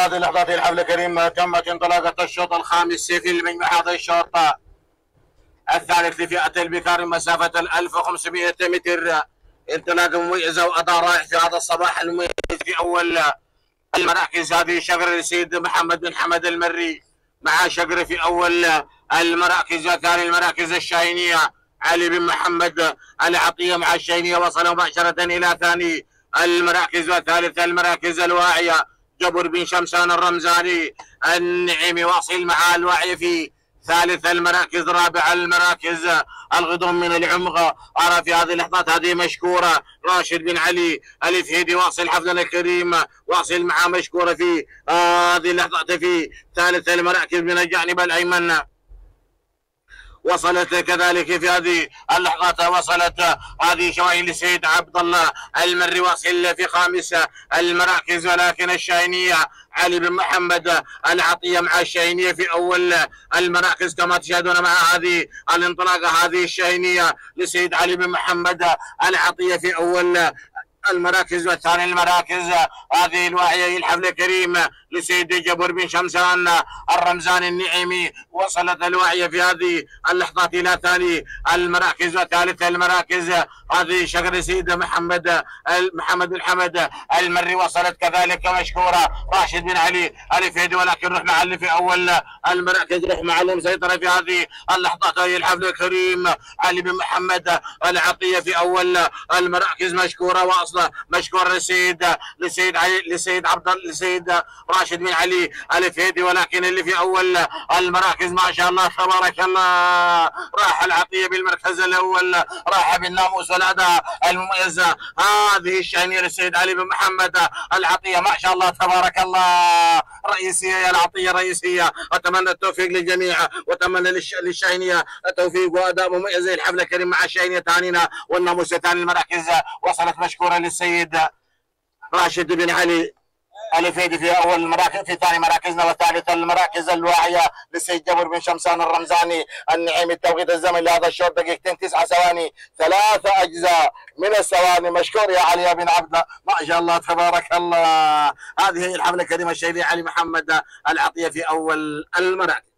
هذه اللحظات الحفل الكريم تمت انطلاقة الشوط الخامس في المجمع. هذا الشوط الثالث لفئة البكار مسافة 1500 متر. انطلاقة مميزة وأداء رائع في هذا الصباح المميز. في أول المراكز هذه شقر السيد محمد بن حمد المري مع شقر في أول المراكز. ثاني المراكز الشاهينية علي بن محمد العطية مع الشاهينية وصل مباشرة إلى ثاني المراكز. وثالث المراكز الواعية جبر بن شمسان الرمزاني النعيمي واصل مع الواعية في ثالث المراكز. رابع المراكز الغضم من العمق. أرى في هذه اللحظات هذه مشكورة راشد بن علي الفهيدي واصل حفلنا الكريم واصل مع مشكورة في هذه اللحظات في ثالث المراكز من الجانب الأيمن. وصلت كذلك في هذه اللحظات وصلت هذه شواهد لسيد عبد الله المري واصل في خامس المراكز. ولكن الشاهينية علي بن محمد العطية مع الشاهينية في أول المراكز كما تشاهدون مع هذه الانطلاقة. هذه الشاهينية لسيد علي بن محمد العطية في أول المراكز. والثاني المراكز هذه الواعية الحفل الكريم لسيد جبر بن شمسان الرمزاني النعيمي. وصلت الواعية في هذه اللحظات إلى ثاني المراكز. وثالث المراكز هذه شقر سيد محمد بن حمد المري. وصلت كذلك مشكورة راشد بن علي الفهيدي. ولكن روح معلم في أول المراكز. روح معلم سيطرة في هذه اللحظات. هذه الحفل الكريم علي بن محمد العطية في أول المراكز مشكورة. واصلة مشكور لسيد راشد بن علي الفهيدي. ولكن اللي في اول المراكز ما شاء الله تبارك الله راح العطيه بالمركز الاول، راح بالناموس والاداء المميز. هذه الشاهينيه للسيد علي بن محمد العطيه ما شاء الله تبارك الله رئيسيه يا العطيه رئيسيه. اتمنى التوفيق للجميع واتمنى للشاهينيه التوفيق واداء مميز. الحفله الكريم مع الشاهينيه ثانينا والناموس ثاني المراكز. وصلت مشكوره للسيد راشد بن علي الفهيدي في اول المراكز في ثاني مراكزنا. وثالث المراكز الواعيه للسيد جبر بن شمسان الرمزاني النعيمي. التوقيت الزمني لهذا الشوط دقيقتين 9 ثواني 3 اجزاء من الثواني. مشكور يا علي بن عبده ما شاء الله تبارك الله. هذه هي الحفله الكريمه الشهيديه علي محمد العطيه في اول المراكز.